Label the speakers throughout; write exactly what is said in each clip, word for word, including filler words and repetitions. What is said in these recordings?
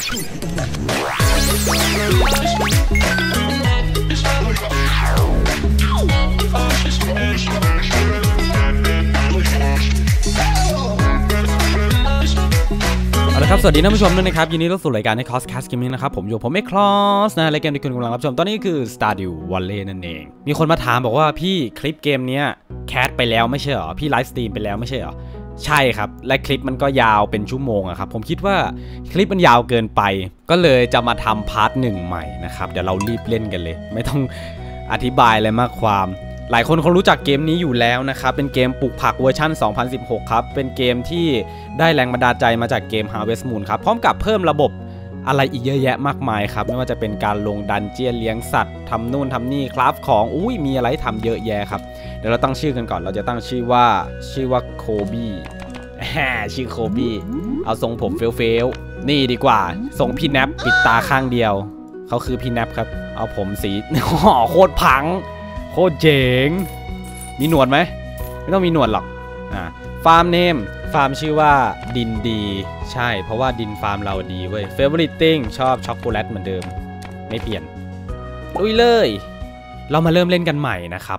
Speaker 1: เอาละครับสวัสดีท่านผู้ชมด้วยนะครับยินดีต้อนรับสู่รายการในคอสแคสต์เกมมิ่งนะครับผมอยู่ผมเอ็กคลอสนะรายการที่คุณกำลังรับชมตอนนี้คือ Stardew Valley นั่นเองมีคนมาถามบอกว่าพี่คลิปเกมนี้แคสไปแล้วไม่ใช่หรอพี่ไลฟ์สตรีมไปแล้วไม่ใช่หรอใช่ครับและคลิปมันก็ยาวเป็นชั่วโมงอะครับผมคิดว่าคลิปมันยาวเกินไปก็เลยจะมาทำพาร์ทหนึ่งใหม่นะครับเดี๋ยวเรารีบเล่นกันเลยไม่ต้องอธิบายอะไรมากความหลายคนเขารู้จักเกมนี้อยู่แล้วนะครับเป็นเกมปลูกผักเวอร์ชันสองพันสิบหกครับเป็นเกมที่ได้แรงบันดาลใจมาจากเกม Harvest Moon ครับพร้อมกับเพิ่มระบบอะไรอีกเยอะแยะมากมายครับไม่ว่าจะเป็นการลงดันเจียนเลี้ยงสัตว์ทำนู่นทำนี่คราฟของอุ้ยมีอะไรทำเยอะแยะครับเดี๋ยวเราตั้งชื่อกันก่อนเราจะตั้งชื่อว่าชื่อว่าโคบี้ชื่อโคบี้เอาทรงผมเฟลเฟลนี่ดีกว่าทรงพี่แนปปิดตาข้างเดียวเขาคือพี่แนปครับเอาผมสีห่อโคตรพังโคตรเจ๋งมีหนวดไหมไม่ต้องมีหนวดหรอกอ่าฟาร์มเนมฟาร์มชื่อว่าดินดีใช่เพราะว่าดินฟาร์มเราดีเว้ย Favorite Thing ชอบช็อกโกแลตเหมือนเดิมไม่เปลี่ยนลุยเลยเรามาเริ่มเล่นกันใหม่นะครับ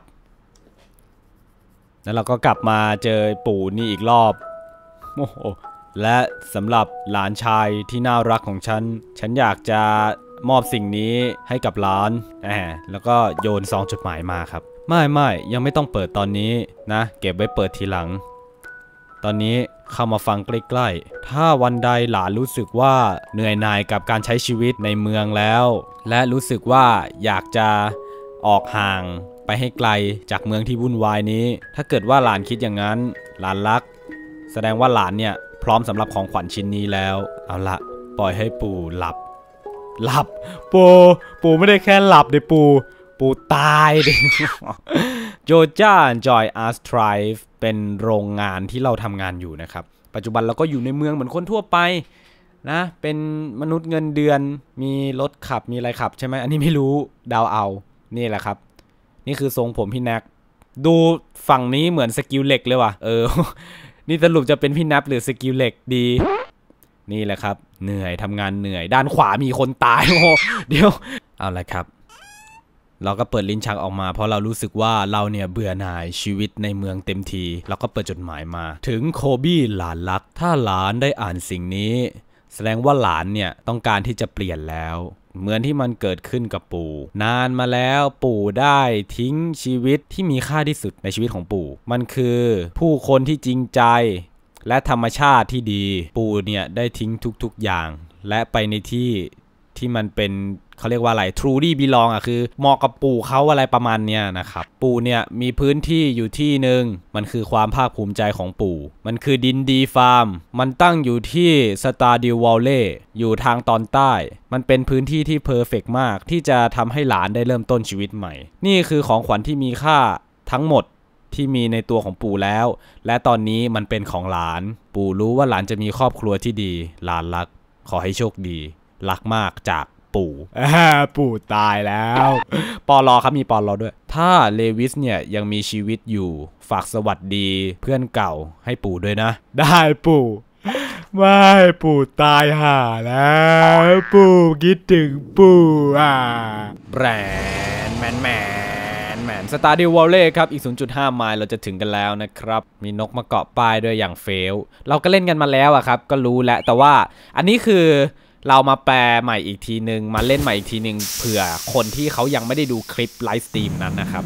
Speaker 1: แล้วเราก็กลับมาเจอปู่นี่อีกรอบโอ้โหและสำหรับหลานชายที่น่ารักของฉันฉันอยากจะมอบสิ่งนี้ให้กับหลานแหมแล้วก็โยนซองจดหมายมาครับไม่ไม่ยังไม่ต้องเปิดตอนนี้นะเก็บไว้เปิดทีหลังตอนนี้เข้ามาฟังใกล้ๆถ้าวันใดหลานรู้สึกว่าเหนื่อยหน่ายกับการใช้ชีวิตในเมืองแล้วและรู้สึกว่าอยากจะออกห่างไปให้ไกลจากเมืองที่วุ่นวายนี้ถ้าเกิดว่าหลานคิดอย่างนั้นหลานรักแสดงว่าหลานเนี่ยพร้อมสำหรับของขวัญชิ้นนี้แล้วเอาละปล่อยให้ปู่หลับหลับปู่ปู่ไม่ได้แค่หลับเดี๋ยวปู่ปู่ตายดิโจจ้า Joy Art Drive เป็นโรงงานที่เราทำงานอยู่นะครับปัจจุบันเราก็อยู่ในเมืองเหมือนคนทั่วไปนะเป็นมนุษย์เงินเดือนมีรถขับมีอะไรขับใช่ไหมอันนี้ไม่รู้เดาเอานี่แหละครับนี่คือทรงผมพี่แน็กดูฝั่งนี้เหมือนสกิลเหล็กเลยว่ะเออนี่สรุปจะเป็นพี่แน็กหรือสกิลเหล็กดีนี่แหละครับเหนื่อยทำงานเหนื่อยด้านขวามีคนตายโอ้เดี๋ยวเอาละครับเราก็เปิดลิ้นชักออกมาเพราะเรารู้สึกว่าเราเนี่ยเบื่อหน่ายชีวิตในเมืองเต็มทีเราก็เปิดจดหมายมาถึงโคบี้หลานรักถ้าหลานได้อ่านสิ่งนี้แสดงว่าหลานเนี่ยต้องการที่จะเปลี่ยนแล้วเหมือนที่มันเกิดขึ้นกับปู่นานมาแล้วปู่ได้ทิ้งชีวิตที่มีค่าที่สุดในชีวิตของปู่มันคือผู้คนที่จริงใจและธรรมชาติที่ดีปู่เนี่ยได้ทิ้งทุกๆอย่างและไปในที่ที่มันเป็นเขาเรียกว่าอะไร truly belong อ่ะคือเหมาะกับปู่เขาอะไรประมาณเนี้ยนะครับปู่เนี่ยมีพื้นที่อยู่ที่หนึ่งมันคือความภาคภูมิใจของปู่มันคือดินดีฟาร์มมันตั้งอยู่ที่ Stardew Valley อยู่ทางตอนใต้มันเป็นพื้นที่ที่เพอร์เฟกต์มากที่จะทำให้หลานได้เริ่มต้นชีวิตใหม่นี่คือของขวัญที่มีค่าทั้งหมดที่มีในตัวของปู่แล้วและตอนนี้มันเป็นของหลานปู่รู้ว่าหลานจะมีครอบครัวที่ดีหลานรักขอให้โชคดีรักมากจากปู่ปู่ตายแล้วปอลอครับมีปอลอด้วยถ้าเลวิสเนี่ยยังมีชีวิตอยู่ฝากสวัสดีเพื่อนเก่าให้ปู่ด้วยนะได้ปู่ไม่ปู่ตายห่าแล้วปู่คิดถึงปู่อ่ะแบรนด์แมนแมนแมนสตาร์ดิววอลเล่ครับอีก ศูนย์จุดห้า ไมล์เราจะถึงกันแล้วนะครับมีนกมาเกาะป้ายด้วยอย่างเฟลเราก็เล่นกันมาแล้วอะครับก็รู้แล้วแต่ว่าอันนี้คือเรามาแปลใหม่อีกทีนึงมาเล่นใหม่อีกทีนึงเผื่อคนที่เขายังไม่ได้ดูคลิปไลฟ์สตรีมนั้นนะครับ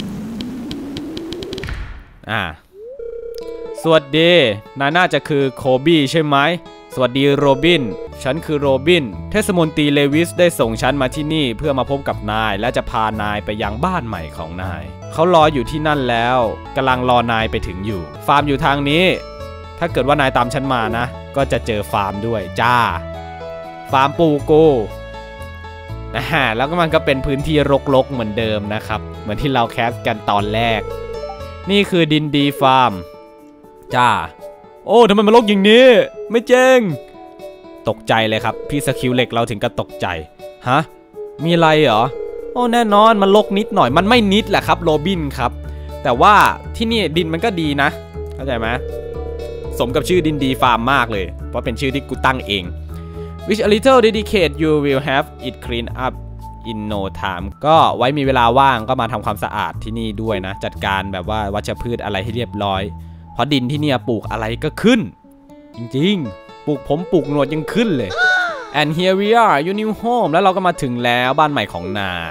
Speaker 1: อ่าสวัสดีนายน่าจะคือโคบี้ใช่ไหมสวัสดีโรบินฉันคือโรบินเทศมนตรีเลวิสได้ส่งฉันมาที่นี่เพื่อมาพบกับนายและจะพานายไปยังบ้านใหม่ของนายเขารออยู่ที่นั่นแล้วกำลังรอนายไปถึงอยู่ฟาร์มอยู่ทางนี้ถ้าเกิดว่านายตามฉันมานะก็จะเจอฟาร์มด้วยจ้าฟาร์มปูกูนะฮะแล้วก็มันก็เป็นพื้นที่รกๆเหมือนเดิมนะครับเหมือนที่เราแคสกันตอนแรกนี่คือดินดีฟาร์มจ้าโอ้ทำไมมันรกอย่างนี้ไม่เจ๊งตกใจเลยครับพี่สกิลเหล็กเราถึงกับตกใจฮะมีอะไรเหรอโอ้แน่นอนมันรกนิดหน่อยมันไม่นิดแหละครับโรบินครับแต่ว่าที่นี่ดินมันก็ดีนะเข้าใจไหมสมกับชื่อดินดีฟาร์มมากเลยเพราะเป็นชื่อที่กูตั้งเอง which a little dedicate you will have it clean up in no time ก็ไว้มีเวลาว่างก็มาทำความสะอาดที่นี่ด้วยนะจัดการแบบว่าวัชพืชอะไรให้เรียบร้อยเพราะดินที่เนี่ยปลูกอะไรก็ขึ้นจริงๆปลูกผมปลูกหนวดยังขึ้นเลย and here we are your new home แล้วเราก็มาถึงแล้วบ้านใหม่ของนาย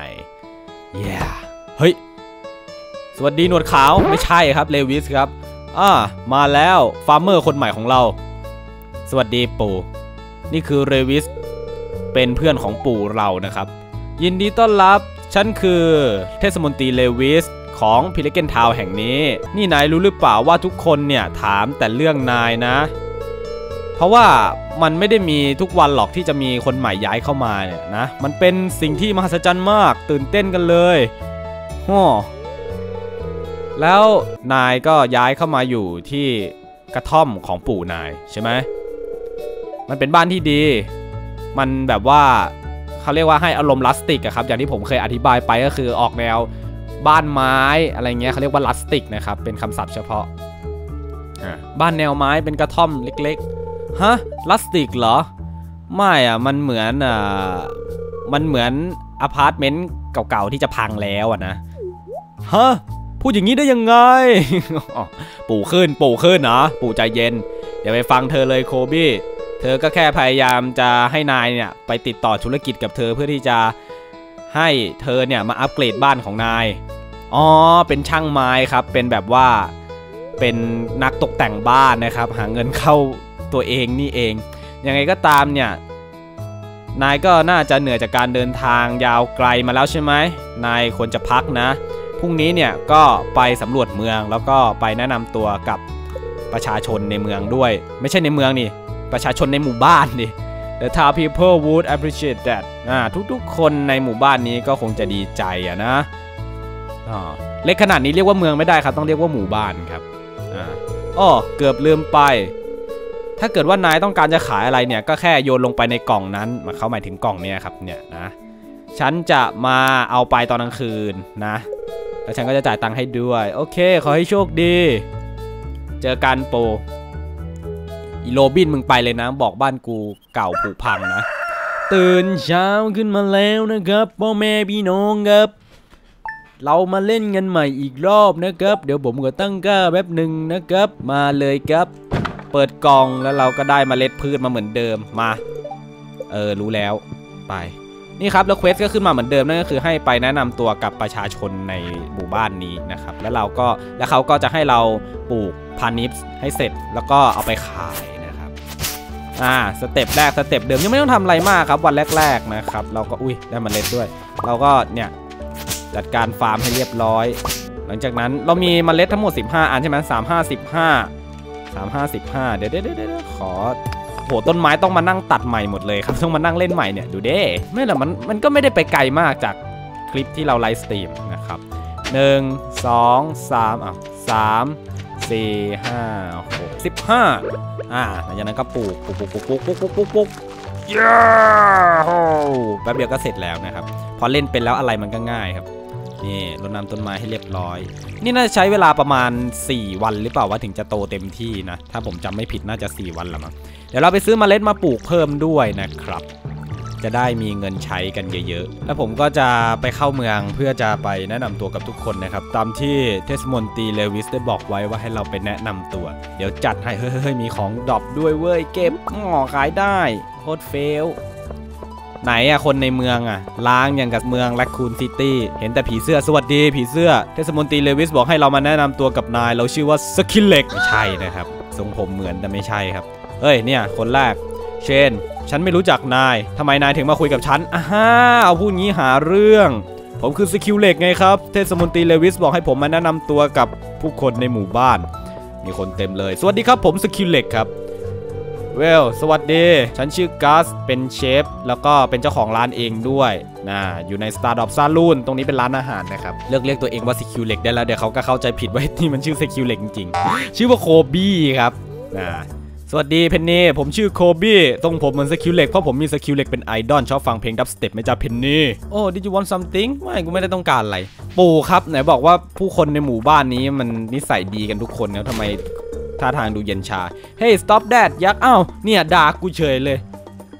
Speaker 1: yeah เฮ้ยสวัสดีหนวดขาวไม่ใช่ครับเลวิสครับอ่ามาแล้วฟาร์มเมอร์คนใหม่ของเราสวัสดีปู่นี่คือเลวิสเป็นเพื่อนของปู่เรานะครับยินดีต้อนรับฉันคือเทศมนตรีเลวิสของพิเลเกนทาวน์แห่งนี้นี่นายรู้หรือเปล่าว่าทุกคนเนี่ยถามแต่เรื่องนายนะเพราะว่ามันไม่ได้มีทุกวันหรอกที่จะมีคนใหม่ย้ายเข้ามาเนี่ยนะมันเป็นสิ่งที่มหัศจรรย์มากตื่นเต้นกันเลยฮ่อแล้วนายก็ย้ายเข้ามาอยู่ที่กระท่อมของปู่นายใช่ไหมมันเป็นบ้านที่ดีมันแบบว่าเขาเรียกว่าให้อารมณ์ลัสติกอะครับอย่างที่ผมเคยอธิบายไปก็คือออกแนวบ้านไม้อะไรเงี้ยเขาเรียกว่าลัสติกนะครับเป็นคำศัพท์เฉพาะบ้านแนวไม้เป็นกระท่อมเล็กๆฮะลัสติกเหรอไม่อะมันเหมือนอ่ะมันเหมือนอพาร์ตเมนต์เก่าๆที่จะพังแล้วอะนะฮะพูดอย่างนี้ได้ยังไง ปู่ขึ้นปู่ขึ้นนะปู่ใจเย็นอย่าไปฟังเธอเลยโคบี้เธอก็แค่พยายามจะให้นายเนี่ยไปติดต่อธุรกิจกับเธอเพื่อที่จะให้เธอเนี่ยมาอัปเกรดบ้านของนายอ๋อเป็นช่างไม้ครับเป็นแบบว่าเป็นนักตกแต่งบ้านนะครับหาเงินเข้าตัวเองนี่เองยังไงก็ตามเนี่ยนายก็น่าจะเหนื่อยจากการเดินทางยาวไกลมาแล้วใช่ไหมนายควรจะพักนะพรุ่งนี้เนี่ยก็ไปสำรวจเมืองแล้วก็ไปแนะนำตัวกับประชาชนในเมืองด้วยไม่ใช่ในเมืองนี่ประชาชนในหมู่บ้านดิ The town people would appreciate that อ่าทุกๆคนในหมู่บ้านนี้ก็คงจะดีใจอะนะอ๋อเล็กขนาดนี้เรียกว่าเมืองไม่ได้ครับต้องเรียกว่าหมู่บ้านครับอ่าอ้อเกือบลืมไปถ้าเกิดว่านายต้องการจะขายอะไรเนี่ยก็แค่โยนลงไปในกล่องนั้นมาเขาหมายถึงกล่องเนี่ยครับเนี่ยนะฉันจะมาเอาไปตอนกลางคืนนะแล้วฉันก็จะจ่ายตังค์ให้ด้วยโอเคขอให้โชคดีเจอกันโปอีโรบินมึงไปเลยนะบอกบ้านกูเก่าผุพังนะตื่นเช้าขึ้นมาแล้วนะครับพ่อแม่พี่น้องครับเรามาเล่นกันใหม่อีกรอบนะครับเดี๋ยวผมก็ตั้งค่าแป๊บหนึ่งนะครับมาเลยครับเปิดกล่องแล้วเราก็ได้เมล็ดพืชมาเหมือนเดิมมาเออรู้แล้วไปนี่ครับแล้วเควสก็ขึ้นมาเหมือนเดิมนั่นก็คือให้ไปแนะนำตัวกับประชาชนในหมู่บ้านนี้นะครับแล้วเราก็แล้วเขาก็จะให้เราปลูกพานิชให้เสร็จแล้วก็เอาไปขายนะครับอ่าสเต็ปแรกสเต็ปเดิมยังไม่ต้องทำอะไรมากครับวันแรกๆนะครับเราก็อุ้ยได้เมล็ดด้วยเราก็เนี่ยจัดการฟาร์มให้เรียบร้อยหลังจากนั้นเรามีเมล็ดทั้งหมดสิบห้าอันใช่ไหมสามห้าสิบห้าสามห้าสิบห้าเดี๋ยวเดี๋ยวเดี๋ยวขอโหต้นไม้ต้องมานั่งตัดใหม่หมดเลยครับต้องมานั่งเล่นใหม่เนี่ยดูเด้ไม่หรอกมันมันก็ไม่ได้ไปไกลมากจากคลิปที่เราไลฟ์สตรีมนะครับหนึ่งสองสามอ่ะสามสี่ห้าหกสิบห้าอ่าหลังจากนั้นก็ปลูกปลูกปลูกปลูกปลูกปลูกปลูกปลูกปลูกย้าวแป๊บเดียวก็เสร็จแล้วนะครับพอเล่นเป็นแล้วอะไรมันก็ง่ายครับนี่รดน้ำต้นไม้ให้เรียบร้อยนี่น่าจะใช้เวลาประมาณสี่วันหรือเปล่าว่าถึงจะโตเต็มที่นะถ้าผมจำไม่ผิดน่าจะสี่วันละมั้งเดี๋ยวเราไปซื้อเมล็ดมาปลูกเพิ่มด้วยนะครับจะได้มีเงินใช้กันเยอะๆแล้วผมก็จะไปเข้าเมืองเพื่อจะไปแนะนำตัวกับทุกคนนะครับตามที่เทศมนตรีเลวิสได้บอกไว้ว่าให้เราไปแนะนำตัวเดี๋ยวจัดให้เฮ้ยมีของดรอปด้วยเว้ยเก็บหงอขายได้โคตรเฟลไหนอะคนในเมืองอะล้างอย่างกับเมืองแรคคูนซิตี้เห็นแต่ผีเสื้อสวัสดีผีเสื้อเทศมนตรีเลวิสบอกให้เรามาแนะนำตัวกับนายเราชื่อว่าสกิลเล็กไม่ใช่นะครับทรงผมเหมือนแต่ไม่ใช่ครับเฮ้ยเนี่ยคนแรกเชนฉันไม่รู้จักนายทำไมนายถึงมาคุยกับฉันอ้าเอาพูดงี้หาเรื่องผมคือสกิลเล็กไงครับเทศมนตรีเลวิสบอกให้ผมมาแนะนำตัวกับผู้คนในหมู่บ้านมีคนเต็มเลยสวัสดีครับผมสกิลเล็กครับเวลสวัสดีฉันชื่อกัสเป็นเชฟแล้วก็เป็นเจ้าของร้านเองด้วยนะอยู่ใน Stardop Saloon ตรงนี้เป็นร้านอาหารนะครับเลิกเรียกตัวเองว่าสกิลเล็กได้แล้วเดี๋ยวเขาก็เข้าใจผิดว่าที่มันชื่อสกิลเล็กจริงๆชื่อว่าโคบี้ครับนะสวัสดีเพนนี่ผมชื่อโคบี้ตรงผมเหมือนสกิลเล็กเพราะผมมีสกิลเล็กเป็นไอดอลชอบฟังเพลงดับสเต็ปไหมจ๊ะเพนนี่โอ้ did you want something ไม่กูไม่ได้ต้องการอะไรปู่ครับไหนบอกว่าผู้คนในหมู่บ้านนี้มันนิสัยดีกันทุกคนแล้วทำไมท่าทางดูเย็นชา Hey stop that ยักษ์อ้าวเนี่ยด่ากูเฉยเลย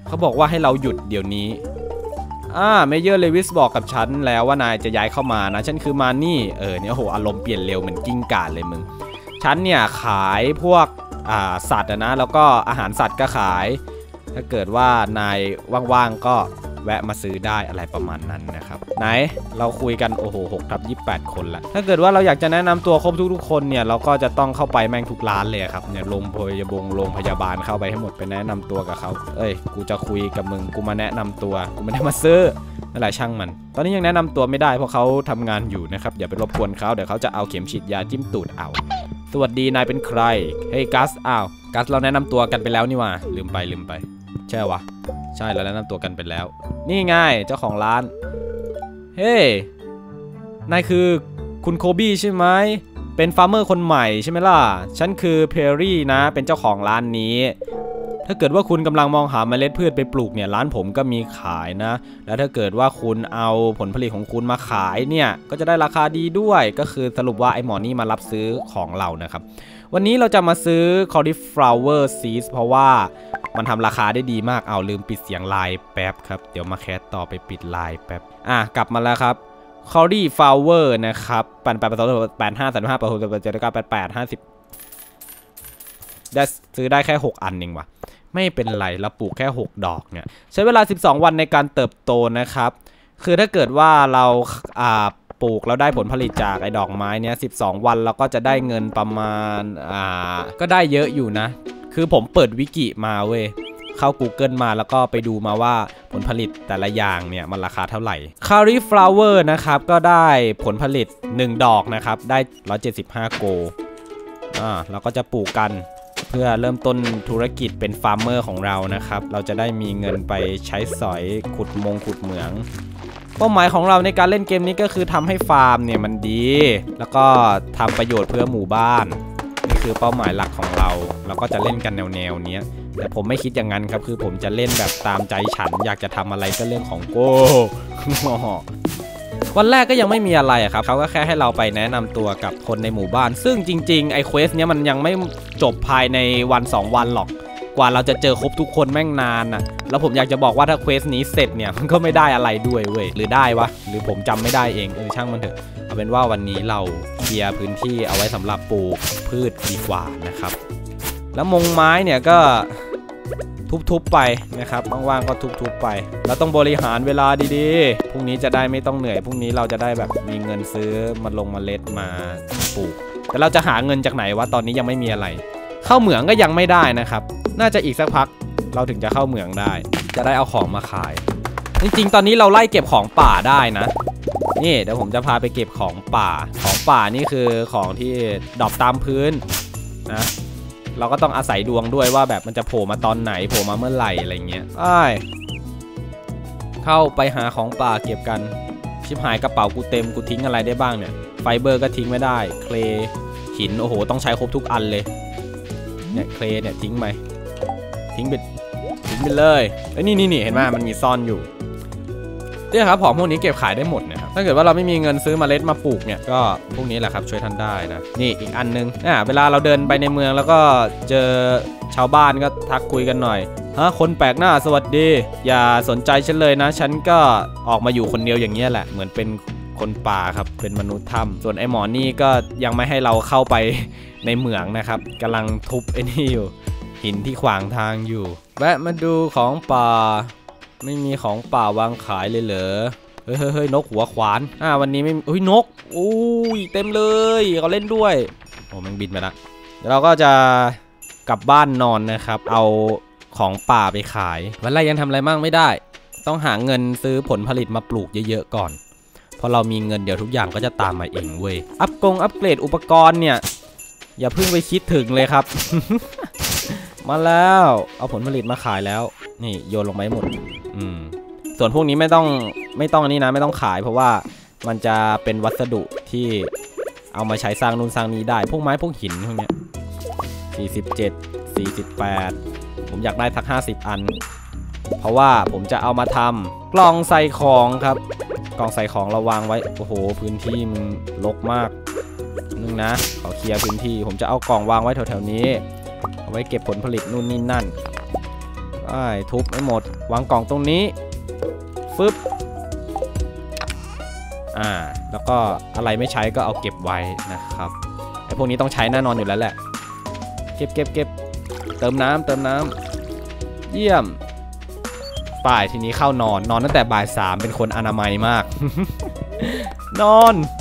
Speaker 1: เขาบอกว่าให้เราหยุดเดี๋ยวนี้อ่าเมเยอร์เลวิสบอกกับฉันแล้วว่านายจะย้ายเข้ามานะฉันคือมานี่เออเนี่ยโหอารมณ์เปลี่ยนเร็วเหมือนกิ้งก่าเลยมึงฉันเนี่ยขายพวกอ่าสัตว์นะแล้วก็อาหารสัตว์ก็ขายถ้าเกิดว่านายว่างๆก็แวะมาซื้อได้อะไรประมาณนั้นนะครับไหนเราคุยกันโอ้โหหกทับยี่สิบแปดคนละถ้าเกิดว่าเราอยากจะแนะนำตัวครบทุกๆคนเนี่ยเราก็จะต้องเข้าไปแม่งทุกร้านเลยครับเนี่ยโรงพยาบาลโรงพยาบาลเข้าไปให้หมดไปแนะนำตัวกับเขาเอ้ยกูจะคุยกับมึงกูมาแนะนำตัวกูไม่ได้มาซื้อนั่นแหละช่างมันตอนนี้ยังแนะนำตัวไม่ได้เพราะเขาทำงานอยู่นะครับอย่าไปรบกวนเขาเดี๋ยวเขาจะเอาเข็มฉีดยาจิ้มตูดเอาสวัสดีนายเป็นใครเฮ้ยกัสอ้าวกัสเราแนะนำตัวกันไปแล้วนี่ว่าลืมไปลืมไปใช่วะใช่เราแนะนำตัวกันไปแล้วนี่ไงเจ้าของร้านเฮ้ยนายคือคุณโคบี้ใช่ไหมเป็นฟาร์มเมอร์คนใหม่ใช่ไหมล่ะฉันคือเพอรี่นะเป็นเจ้าของร้านนี้ถ้าเกิดว่าคุณกำลังมองหาเมล็ดพืชไปปลูกเนี่ยร้านผมก็มีขายนะแล้วถ้าเกิดว่าคุณเอาผลผลิตของคุณมาขายเนี่ยก็จะได้ราคาดีด้วยก็คือสรุปว่าไอ้หมอนี่มารับซื้อของเรานะครับวันนี้เราจะมาซื้อ cauliflower seeds เพราะว่ามันทำราคาได้ดีมากเอาลืมปิดเสียงไลน์แป๊บครับเดี๋ยวมาแคสต่อไปปิดไลน์แป๊บอ่ะกลับมาแล้วครับ cauliflower นะครับแปดแปดแปดสองแปดห้าสามห้าแปดหกแปดเจ็ดเก้าแปดแปดห้าสิบได้ซื้อได้แค่หกอันเองว่ะไม่เป็นไรเราปลูกแค่หกดอกเนี่ยใช้เวลาสิบสองวันในการเติบโตนะครับคือถ้าเกิดว่าเราอ่าปลูกแล้วได้ผลผลิตจากไอ้ดอกไม้เนี้ยสิบสองวันเราก็จะได้เงินประมาณอ่าก็ได้เยอะอยู่นะคือผมเปิดวิกิมาเว้ยเข้า Google มาแล้วก็ไปดูมาว่าผลผลิตแต่ละอย่างเนี่ยมันราคาเท่าไหร่ cauliflower นะครับก็ได้ผลผลิตหนึ่งดอกนะครับได้หนึ่งร้อยเจ็ดสิบห้าโกอ่าเราก็จะปลูกกันเพื่อเริ่มต้นธุรกิจเป็นฟาร์มเมอร์ของเรานะครับเราจะได้มีเงินไปใช้สอยขุดมงขุดเหมืองเป้าหมายของเราในการเล่นเกมนี้ก็คือทำให้ฟาร์มเนี่ยมันดีแล้วก็ทำประโยชน์เพื่อหมู่บ้านนี่คือเป้าหมายหลักของเราเราก็จะเล่นกันแนวๆนี้แต่ผมไม่คิดอย่างนั้นครับคือผมจะเล่นแบบตามใจฉันอยากจะทำอะไรก็เรื่องของโก้ วันแรกก็ยังไม่มีอะไรครับเขาก็แค่ให้เราไปแนะนำตัวกับคนในหมู่บ้านซึ่งจริงๆไอ้เควสเนี้ยมันยังไม่จบภายในวันสองวันหรอกกว่าเราจะเจอครบทุกคนแม่งนานอ่ะแล้วผมอยากจะบอกว่าถ้าเควสนี้เสร็จเนี่ยมันก็ไม่ได้อะไรด้วยเว้ยหรือได้วะหรือผมจำไม่ได้เองเออช่างมันเถอะเอาเป็นว่าวันนี้เราเคลียร์พื้นที่เอาไว้สำหรับปลูกพืชดีกว่านะครับแล้วมงไม้เนี่ยก็ทุบๆไปนะครับว่างๆก็ทุบๆไปเราต้องบริหารเวลาดีๆพรุ่งนี้จะได้ไม่ต้องเหนื่อยพรุ่งนี้เราจะได้แบบมีเงินซื้อมาลงเมล็ดมาปลูกแต่เราจะหาเงินจากไหนวะตอนนี้ยังไม่มีอะไรเข้าเหมืองก็ยังไม่ได้นะครับน่าจะอีกสักพักเราถึงจะเข้าเหมืองได้จะได้เอาของมาขายจริงๆตอนนี้เราไล่เก็บของป่าได้นะนี่เดี๋ยวผมจะพาไปเก็บของป่าของป่านี่คือของที่ดรอปตามพื้นนะเราก็ต้องอาศัยดวงด้วยว่าแบบมันจะโผล่มาตอนไหนโผล่มาเมื่อไหร่อะไรเงี้ยไอ้เข้าไปหาของป่าเก็บกันชิบหายกระเป๋ากูเต็มกูทิ้งอะไรได้บ้างเนี่ยไฟเบอร์ก็ทิ้งไม่ได้เคลหินโอ้โหต้องใช้ครบทุกอันเลยเนี่ยเคลเนี่ยทิ้งไปทิ้งไปทิ้งไปเลยไอ้นี่นี่นี่เห็นไหมมันมีซ่อนอยู่เนี่ยครับของพวกนี้เก็บขายได้หมดนะครับถ้าเกิดว่าเราไม่มีเงินซื้อเมล็ดมาปลูกเนี่ยก็พวกนี้แหละครับช่วยท่านได้นะนี่อีกอันนึงอ่าเวลาเราเดินไปในเมืองแล้วก็เจอชาวบ้านก็ทักคุยกันหน่อยฮะคนแปลกหน้าสวัสดีอย่าสนใจฉันเลยนะฉันก็ออกมาอยู่คนเดียวอย่างเงี้ยแหละเหมือนเป็นคนป่าครับเป็นมนุษย์ถ้ำส่วนไอ้หมอนี่ก็ยังไม่ให้เราเข้าไปในเหมืองนะครับกำลังทุบไอ้นี่อยู่หินที่ขวางทางอยู่แวะมาดูของป่าไม่มีของป่าวางขายเลยเหรอเฮ้ยเฮ้ยนกหัวขวานอ่าวันนี้ไม่อุ้ยนกอุ้ยเต็มเลยเขาเล่นด้วยโอ้มันบินไปละเดี๋ยวเราก็จะกลับบ้านนอนนะครับเอาของป่าไปขายวันแรกยังทำอะไรมั่งไม่ได้ต้องหาเงินซื้อผลผลิตมาปลูกเยอะๆก่อนพอเรามีเงินเดี๋ยวทุกอย่างก็จะตามมาเองเว้ยอัพกงอัพเกรดอุปกรณ์เนี่ยอย่าเพิ่งไปคิดถึงเลยครับ มาแล้วเอาผลผลิตมาขายแล้วนี่โยนลงไปหมดอืมส่วนพวกนี้ไม่ต้องไม่ต้องอันนี้นะไม่ต้องขายเพราะว่ามันจะเป็นวัสดุที่เอามาใช้สร้างนู่นสร้างนี้ได้พวกไม้พวกหินพวกเนี้ยสี่สิบเจ็ด สี่สิบแปดผมอยากได้สักห้าสิบอันเพราะว่าผมจะเอามาทำกล่องใส่ของครับกล่องใส่ของเราวางไว้โอ้โหพื้นที่มันรกมากนึงนะขอเคลียร์พื้นที่ผมจะเอากล่องวางไว้แถวๆนี้เอาไว้เก็บผลผลิตนู่นนี่นั่นไปทุบไม่หมดวางกล่องตรงนี้ฟึบอ่าแล้วก็อะไรไม่ใช้ก็เอาเก็บไว้นะครับไอ้พวกนี้ต้องใช้แน่นอนอยู่แล้วแหละเก็บเก็บเก็บเติมน้ำเติมน้ำเยี่ยมป่ายทีนี้เข้านอนนอนตั้งแต่บ่ายสามเป็นคนอนามัยมาก นอน